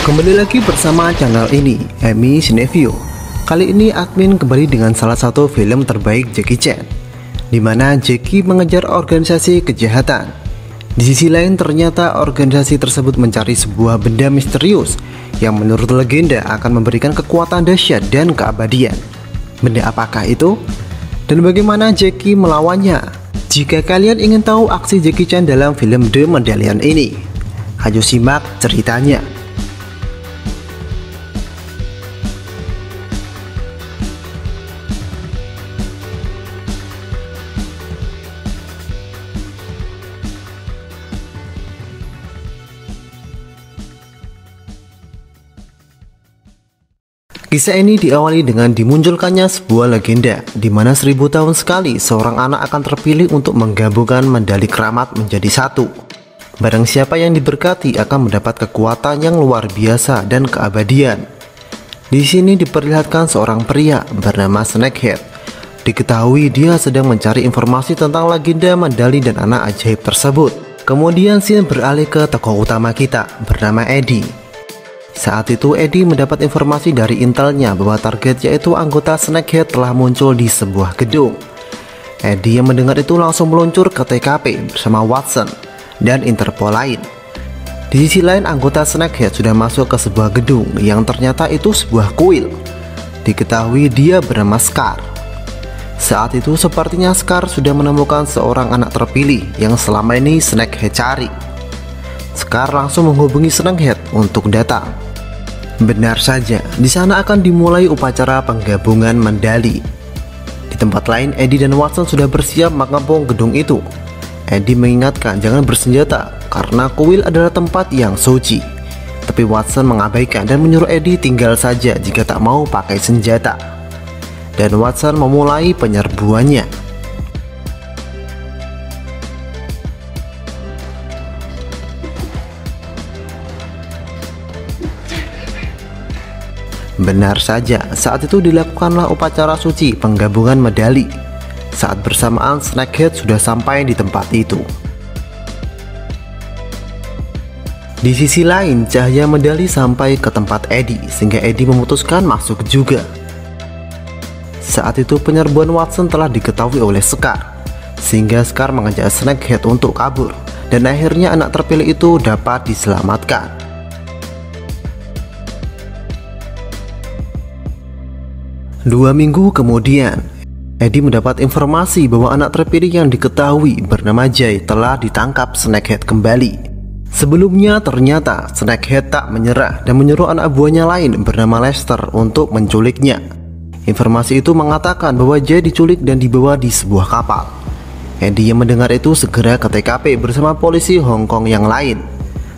Kembali lagi bersama channel ini, Emi Cineview. Kali ini admin kembali dengan salah satu film terbaik Jackie Chan, di mana Jackie mengejar organisasi kejahatan. Di sisi lain ternyata organisasi tersebut mencari sebuah benda misterius yang menurut legenda akan memberikan kekuatan dahsyat dan keabadian. Benda apakah itu? Dan bagaimana Jackie melawannya? Jika kalian ingin tahu aksi Jackie Chan dalam film The Medallion ini, ayo simak ceritanya. Kisah ini diawali dengan dimunculkannya sebuah legenda di mana 1000 tahun sekali seorang anak akan terpilih untuk menggabungkan medali keramat menjadi satu. Barang siapa yang diberkati akan mendapat kekuatan yang luar biasa dan keabadian. Di sini diperlihatkan seorang pria bernama Snakehead. Diketahui dia sedang mencari informasi tentang legenda medali dan anak ajaib tersebut. Kemudian scene beralih ke tokoh utama kita bernama Eddie. Saat itu Eddie mendapat informasi dari intelnya bahwa target yaitu anggota Snakehead telah muncul di sebuah gedung. Eddie yang mendengar itu langsung meluncur ke TKP bersama Watson dan Interpol lain. Di sisi lain anggota Snakehead sudah masuk ke sebuah gedung yang ternyata itu sebuah kuil. Diketahui dia bernama Scar. Saat itu sepertinya Scar sudah menemukan seorang anak terpilih yang selama ini Snakehead cari. Scar langsung menghubungi Snakehead untuk datang. Benar saja, di sana akan dimulai upacara penggabungan medali. Di tempat lain, Eddie dan Watson sudah bersiap mengepung gedung itu. Eddie mengingatkan jangan bersenjata karena kuil adalah tempat yang suci. Tapi Watson mengabaikan dan menyuruh Eddie tinggal saja jika tak mau pakai senjata. Dan Watson memulai penyerbuannya. Benar saja, saat itu dilakukanlah upacara suci penggabungan medali. Saat bersamaan Snakehead sudah sampai di tempat itu. Di sisi lain, cahaya medali sampai ke tempat Eddie sehingga Eddie memutuskan masuk juga. Saat itu penyerbuan Watson telah diketahui oleh Scar, sehingga Scar mengajak Snakehead untuk kabur, dan akhirnya anak terpilih itu dapat diselamatkan. 2 minggu kemudian, Eddie mendapat informasi bahwa anak terpilih yang diketahui bernama Jay telah ditangkap Snakehead kembali. Sebelumnya ternyata Snakehead tak menyerah dan menyuruh anak buahnya lain bernama Lester untuk menculiknya. Informasi itu mengatakan bahwa Jay diculik dan dibawa di sebuah kapal. Eddie yang mendengar itu segera ke TKP bersama polisi Hong Kong yang lain.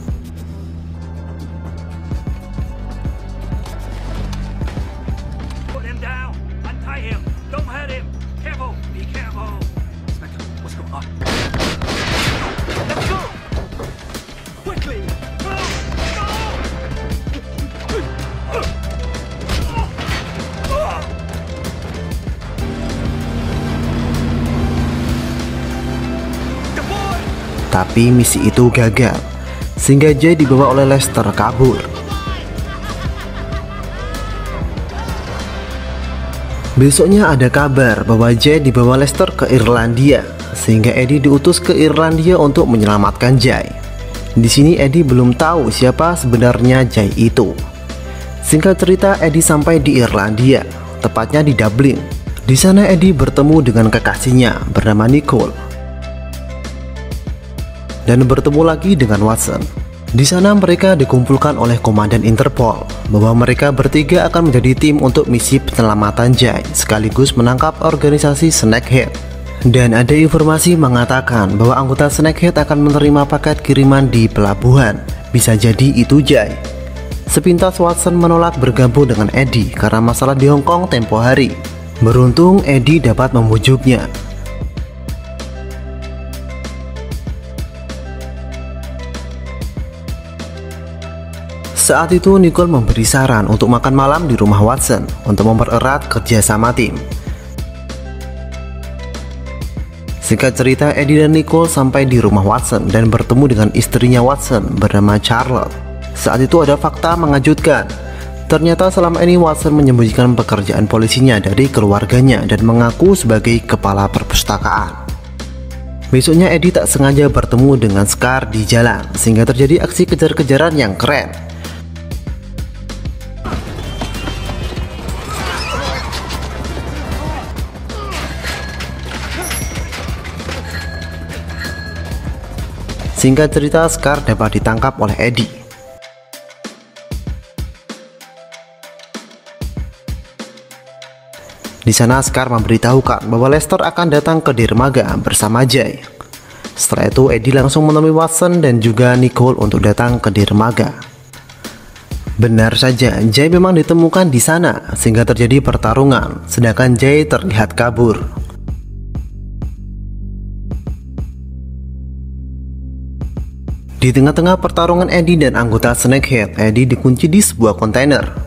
Tapi misi itu gagal, sehingga Jay dibawa oleh Lester kabur. Besoknya ada kabar bahwa Jay dibawa Lester ke Irlandia, sehingga Eddie diutus ke Irlandia untuk menyelamatkan Jay. Di sini Eddie belum tahu siapa sebenarnya Jay itu. Singkat cerita, Eddie sampai di Irlandia, tepatnya di Dublin. Di sana Eddie bertemu dengan kekasihnya bernama Nicole. Dan bertemu lagi dengan Watson. Di sana mereka dikumpulkan oleh komandan Interpol bahwa mereka bertiga akan menjadi tim untuk misi penyelamatan Jay sekaligus menangkap organisasi Snakehead. Dan ada informasi mengatakan bahwa anggota Snakehead akan menerima paket kiriman di pelabuhan. Bisa jadi itu Jay. Sepintas Watson menolak bergabung dengan Eddie karena masalah di Hong Kong tempo hari. Beruntung Eddie dapat membujuknya. Saat itu Nicole memberi saran untuk makan malam di rumah Watson untuk mempererat kerjasama tim. Singkat cerita, Eddie dan Nicole sampai di rumah Watson dan bertemu dengan istrinya Watson bernama Charlotte. Saat itu ada fakta mengejutkan. Ternyata selama ini Watson menyembunyikan pekerjaan polisinya dari keluarganya dan mengaku sebagai kepala perpustakaan. Besoknya Eddie tak sengaja bertemu dengan Scar di jalan, sehingga terjadi aksi kejar-kejaran yang keren. Singkat cerita, Scar dapat ditangkap oleh Eddie. Di sana Scar memberitahukan bahwa Lester akan datang ke dermaga bersama Jay. Setelah itu Eddie langsung menemui Watson dan juga Nicole untuk datang ke dermaga. Benar saja, Jay memang ditemukan di sana sehingga terjadi pertarungan, sedangkan Jay terlihat kabur. Di tengah-tengah pertarungan Eddie dan anggota Snakehead, Eddie dikunci di sebuah kontainer.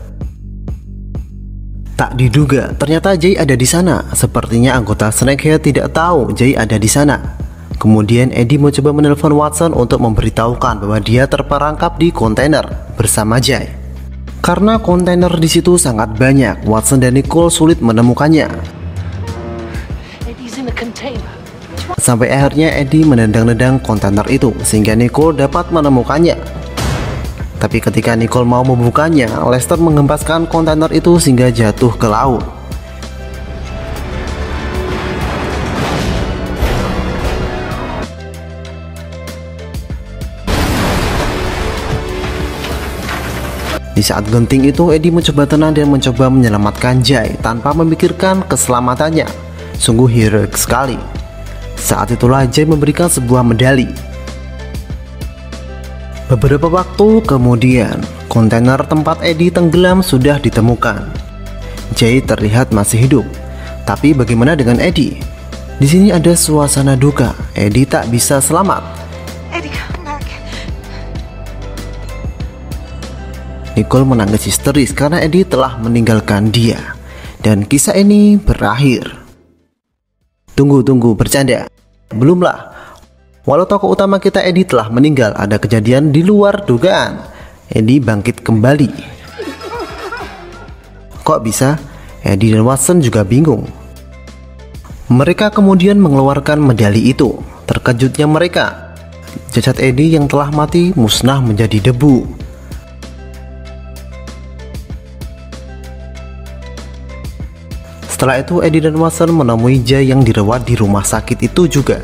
Tak diduga, ternyata Jay ada di sana. Sepertinya anggota Snakehead tidak tahu Jay ada di sana. Kemudian Eddie mencoba menelpon Watson untuk memberitahukan bahwa dia terperangkap di kontainer bersama Jay. Karena kontainer di situ sangat banyak, Watson dan Nicole sulit menemukannya. Sampai akhirnya Eddie menendang-nendang kontainer itu sehingga Nicole dapat menemukannya. Tapi ketika Nicole mau membukanya, Lester mengempaskan kontainer itu sehingga jatuh ke laut. Di saat genting itu, Eddie mencoba tenang dan mencoba menyelamatkan Jay tanpa memikirkan keselamatannya. Sungguh heroik sekali. Saat itulah Jay memberikan sebuah medali. Beberapa waktu kemudian, kontainer tempat Eddie tenggelam sudah ditemukan. Jay terlihat masih hidup. Tapi bagaimana dengan Eddie? Di sini ada suasana duka. Eddie tak bisa selamat. Eddie, come back. Nicole menangis histeris karena Eddie telah meninggalkan dia. Dan kisah ini berakhir. Tunggu, bercanda. Belumlah. Walau tokoh utama kita Eddie telah meninggal, ada kejadian di luar dugaan. Eddie bangkit kembali. Kok bisa? Eddie dan Watson juga bingung. Mereka kemudian mengeluarkan medali itu. Terkejutnya mereka, jasad Eddie yang telah mati musnah menjadi debu. Setelah itu Eddie dan Watson menemui Jay yang dirawat di rumah sakit itu juga.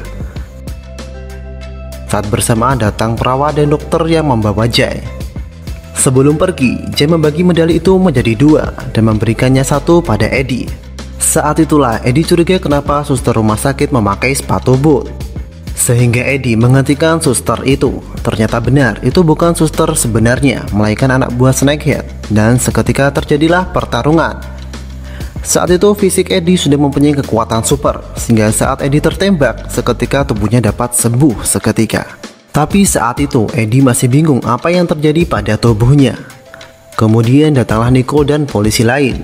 Saat bersamaan datang perawat dan dokter yang membawa Jay. Sebelum pergi, Jay membagi medali itu menjadi dua dan memberikannya satu pada Eddie. Saat itulah Eddie curiga kenapa suster rumah sakit memakai sepatu boot. Sehingga Eddie menghentikan suster itu. Ternyata benar, itu bukan suster sebenarnya, melainkan anak buah Snakehead. Dan seketika terjadilah pertarungan. Saat itu fisik Eddie sudah mempunyai kekuatan super, sehingga saat Eddie tertembak, seketika tubuhnya dapat sembuh seketika. Tapi saat itu Eddie masih bingung apa yang terjadi pada tubuhnya. Kemudian datanglah Nicole dan polisi lain.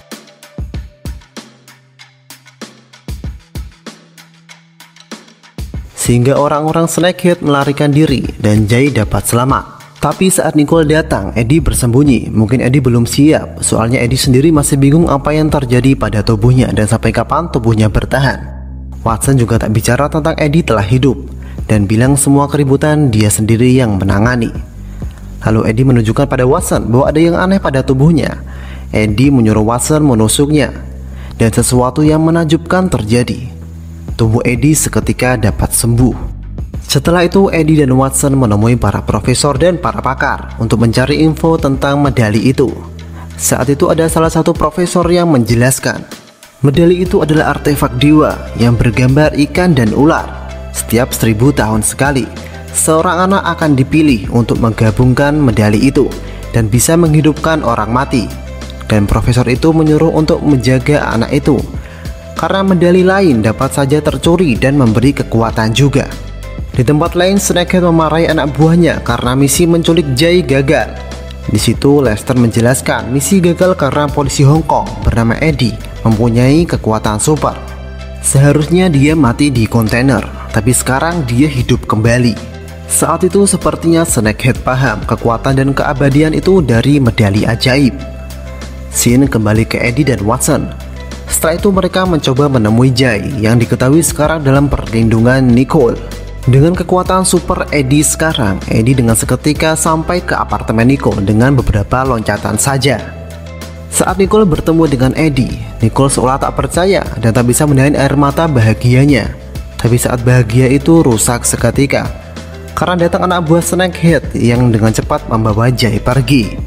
Sehingga orang-orang Snakehead melarikan diri dan Jay dapat selamat. Tapi saat Nicole datang, Eddie bersembunyi. Mungkin Eddie belum siap, soalnya Eddie sendiri masih bingung apa yang terjadi pada tubuhnya dan sampai kapan tubuhnya bertahan. Watson juga tak bicara tentang Eddie telah hidup dan bilang semua keributan dia sendiri yang menangani. Lalu Eddie menunjukkan pada Watson bahwa ada yang aneh pada tubuhnya. Eddie menyuruh Watson menusuknya dan sesuatu yang menakjubkan terjadi. Tubuh Eddie seketika dapat sembuh. Setelah itu Eddie dan Watson menemui para profesor dan para pakar untuk mencari info tentang medali itu. Saat itu ada salah satu profesor yang menjelaskan, medali itu adalah artefak dewa yang bergambar ikan dan ular. Setiap 1000 tahun sekali, seorang anak akan dipilih untuk menggabungkan medali itu dan bisa menghidupkan orang mati. Dan profesor itu menyuruh untuk menjaga anak itu, karena medali lain dapat saja tercuri dan memberi kekuatan juga. Di tempat lain, Snakehead memarahi anak buahnya karena misi menculik Jay gagal. Di situ Lester menjelaskan misi gagal karena polisi Hong Kong bernama Eddie mempunyai kekuatan super. Seharusnya dia mati di kontainer, tapi sekarang dia hidup kembali. Saat itu sepertinya Snakehead paham kekuatan dan keabadian itu dari medali ajaib. Scene kembali ke Eddie dan Watson. Setelah itu mereka mencoba menemui Jay yang diketahui sekarang dalam perlindungan Nicole. Dengan kekuatan super Eddie sekarang, Eddie dengan seketika sampai ke apartemen Nicole dengan beberapa loncatan saja. Saat Nicole bertemu dengan Eddie, Nicole seolah tak percaya dan tak bisa menahan air mata bahagianya. Tapi saat bahagia itu rusak seketika karena datang anak buah Snakehead yang dengan cepat membawa Jay pergi.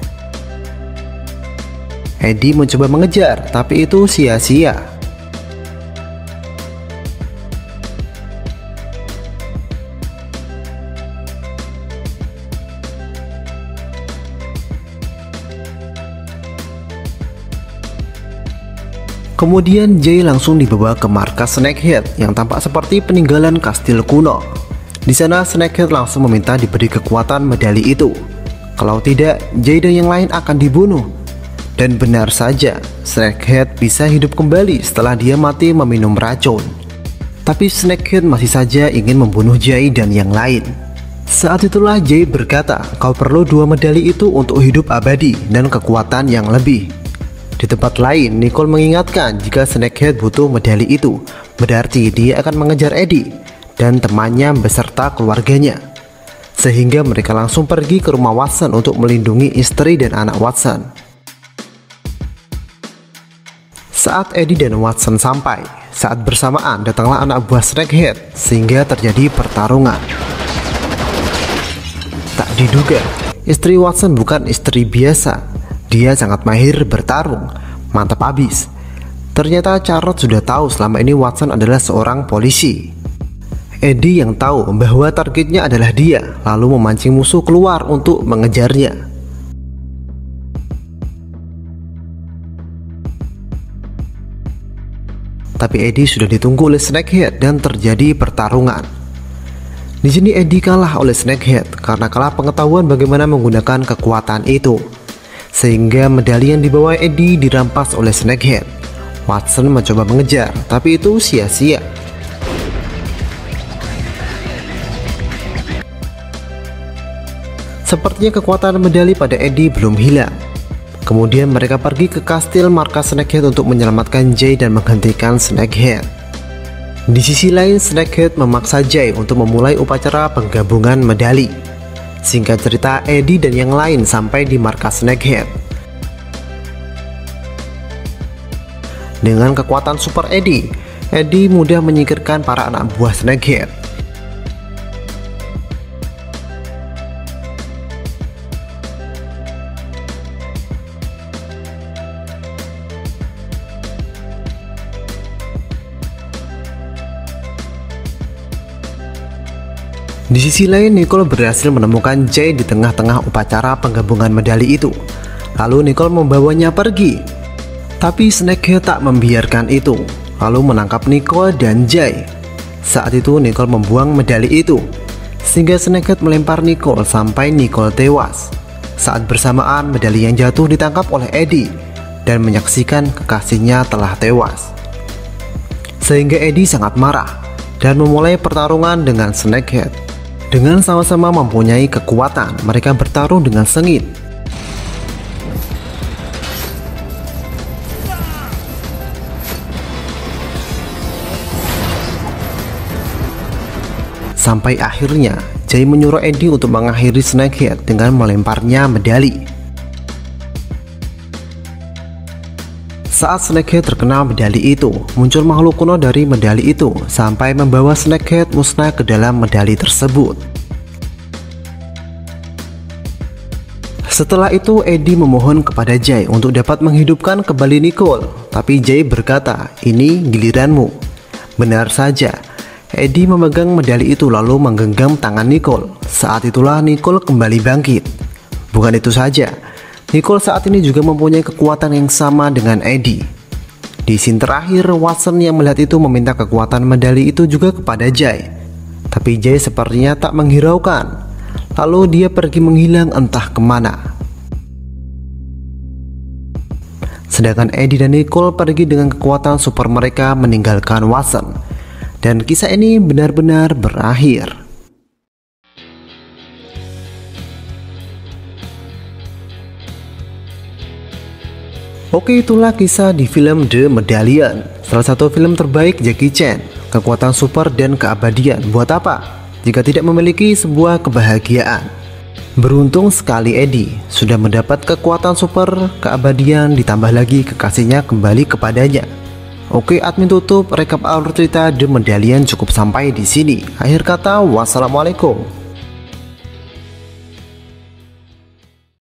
Eddie mencoba mengejar, tapi itu sia-sia. Kemudian Jay langsung dibawa ke markas Snakehead yang tampak seperti peninggalan kastil kuno. Di sana Snakehead langsung meminta diberi kekuatan medali itu. Kalau tidak, Jay dan yang lain akan dibunuh. Dan benar saja, Snakehead bisa hidup kembali setelah dia mati meminum racun. Tapi Snakehead masih saja ingin membunuh Jay dan yang lain. Saat itulah Jay berkata, kau perlu 2 medali itu untuk hidup abadi dan kekuatan yang lebih. Di tempat lain, Nicole mengingatkan jika Snakehead butuh medali itu, berarti dia akan mengejar Eddie dan temannya beserta keluarganya. Sehingga mereka langsung pergi ke rumah Watson untuk melindungi istri dan anak Watson. Saat Eddie dan Watson sampai, saat bersamaan datanglah anak buah Snakehead sehingga terjadi pertarungan. Tak diduga, istri Watson bukan istri biasa. Dia sangat mahir bertarung, mantap abis. Ternyata Charlotte sudah tahu selama ini Watson adalah seorang polisi. Eddie yang tahu bahwa targetnya adalah dia, lalu memancing musuh keluar untuk mengejarnya. Tapi Eddie sudah ditunggu oleh Snakehead dan terjadi pertarungan. Di sini Eddie kalah oleh Snakehead karena kalah pengetahuan bagaimana menggunakan kekuatan itu. Sehingga medali yang dibawa Eddie dirampas oleh Snakehead. Watson mencoba mengejar, tapi itu sia-sia. Sepertinya kekuatan medali pada Eddie belum hilang. Kemudian mereka pergi ke kastil markas Snakehead untuk menyelamatkan Jay dan menghentikan Snakehead. Di sisi lain, Snakehead memaksa Jay untuk memulai upacara penggabungan medali. Singkat cerita, Eddie dan yang lain sampai di markas Snakehead. Dengan kekuatan super Eddie mudah menyingkirkan para anak buah Snakehead. Di sisi lain, Nicole berhasil menemukan Jay di tengah-tengah upacara penggabungan medali itu. Lalu Nicole membawanya pergi. Tapi Snakehead tak membiarkan itu, lalu menangkap Nicole dan Jay. Saat itu Nicole membuang medali itu, sehingga Snakehead melempar Nicole sampai Nicole tewas. Saat bersamaan, medali yang jatuh ditangkap oleh Eddie dan menyaksikan kekasihnya telah tewas. Sehingga Eddie sangat marah dan memulai pertarungan dengan Snakehead. Dengan sama-sama mempunyai kekuatan, mereka bertarung dengan sengit. Sampai akhirnya, Jay menyuruh Eddie untuk mengakhiri Snakehead dengan melemparnya medali. Saat Snakehead terkena medali itu, muncul makhluk kuno dari medali itu sampai membawa Snakehead musnah ke dalam medali tersebut. Setelah itu, Eddie memohon kepada Jay untuk dapat menghidupkan kembali Nicole. Tapi Jay berkata, ini giliranmu. Benar saja, Eddie memegang medali itu lalu menggenggam tangan Nicole. Saat itulah Nicole kembali bangkit. Bukan itu saja, Nicole saat ini juga mempunyai kekuatan yang sama dengan Eddie. Di scene terakhir, Watson yang melihat itu meminta kekuatan medali itu juga kepada Jay. Tapi Jay sepertinya tak menghiraukan. Lalu dia pergi menghilang entah kemana. Sedangkan Eddie dan Nicole pergi dengan kekuatan super mereka meninggalkan Watson. Dan kisah ini benar-benar berakhir. Oke, itulah kisah di film The Medallion, salah satu film terbaik Jackie Chan. Kekuatan super dan keabadian, buat apa jika tidak memiliki sebuah kebahagiaan? Beruntung sekali Eddie sudah mendapat kekuatan super, keabadian, ditambah lagi kekasihnya kembali kepadanya. Oke, admin tutup rekap alur cerita The Medallion cukup sampai di sini. Akhir kata, wassalamualaikum.